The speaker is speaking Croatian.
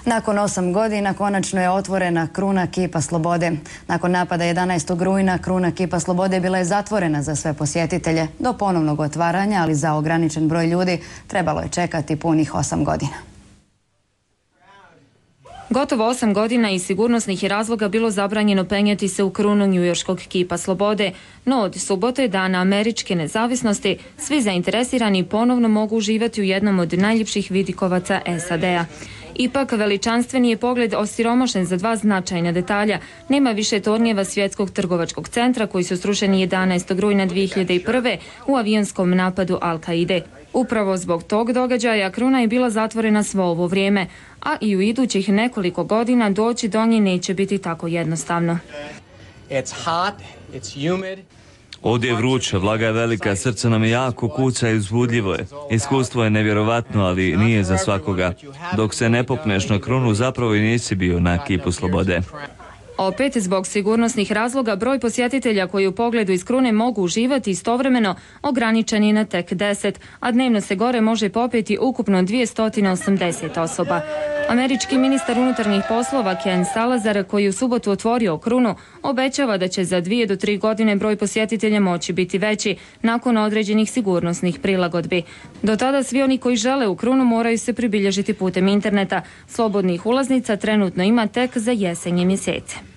Nakon 8 godina konačno je otvorena kruna Kipa Slobode. Nakon napada 11. rujna kruna Kipa Slobode bila je zatvorena za sve posjetitelje. Do ponovnog otvaranja, ali za ograničen broj ljudi, trebalo je čekati punih 8 godina. Gotovo 8 godina iz sigurnosnih razloga bilo zabranjeno penjati se u krunu njujorškog Kipa Slobode, no od subote, dana američke nezavisnosti, svi zainteresirani ponovno mogu uživati u jednom od najljepših vidikovaca SAD-a. Ipak, veličanstveni je pogled osiromašen za dva značajna detalja. Nema više tornjeva Svjetskog trgovačkog centra koji su srušeni 11. rujna 2001. u avionskom napadu Al-Kaide. Upravo zbog tog događaja kruna je bila zatvorena svo ovo vrijeme, a i u idućih nekoliko godina doći do nje neće biti tako jednostavno. Ovdje je vruće, vlaga je velika, srce nam je jako kuca i uzbudljivo je. Iskustvo je nevjerovatno, ali nije za svakoga. Dok se ne popneš na krunu, zapravo i nisi bio na Kipu Slobode. Opet, zbog sigurnosnih razloga, broj posjetitelja koji u pogledu iz krune mogu uživati istovremeno ograničen je na tek 10, a dnevno se gore može popeti ukupno 280 osoba. Američki ministar unutarnjih poslova Ken Salazar, koji u subotu otvorio krunu, obećava da će za 2 do 3 godine broj posjetitelja moći biti veći nakon određenih sigurnosnih prilagodbi. Do tada svi oni koji žele u krunu moraju se pribilježiti putem interneta. Slobodnih ulaznica trenutno ima tek za jesenje mjesece.